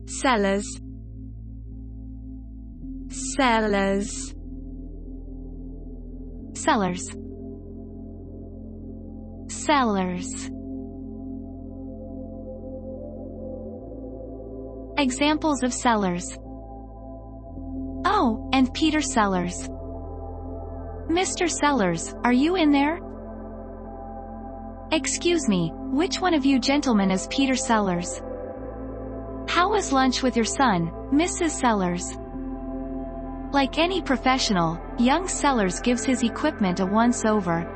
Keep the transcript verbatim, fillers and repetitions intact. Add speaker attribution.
Speaker 1: Sellers. Sellers.
Speaker 2: Sellers. Sellers. Examples of sellers. Oh, and Peter Sellers. Mister Sellers, are you in there? Excuse me, which one of you gentlemen is Peter Sellers? How was lunch with your son, Missus Sellers? Like any professional, young Sellers gives his equipment a once-over,